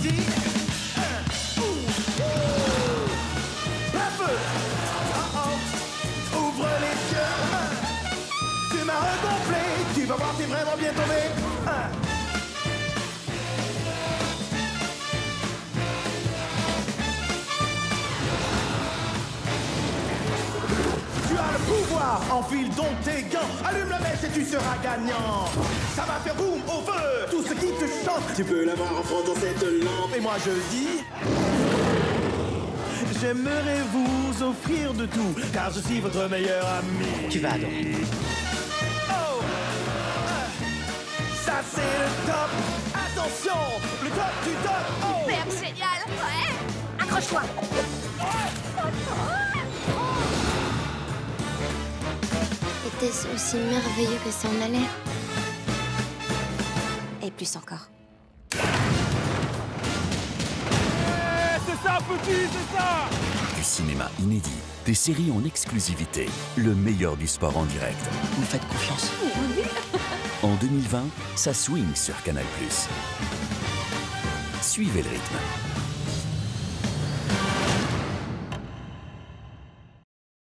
dis. Un feu. Ouvre les yeux. Tu m'as regonflé. Tu vas voir, t'es vraiment bien tombé. Tu as le pouvoir, enfile donc tes gants. Allume la mèche et tu seras gagnant. Ça va faire boum au feu, tout ce qui te chante. Tu peux l'avoir en frottant cette lampe. Et moi je dis... J'aimerais vous offrir de tout, car je suis votre meilleur ami. Tu vas adorer. Oh, ça c'est le top. Attention, le top du top. Oh. Super génial. Ouais. Accroche-toi. Était-ce aussi merveilleux que ça en a l'air? Et plus encore. C'est ça, petit, c'est ça! Du cinéma inédit, des séries en exclusivité, le meilleur du sport en direct. Vous faites confiance. En 2020, ça swing sur Canal+. Suivez le rythme.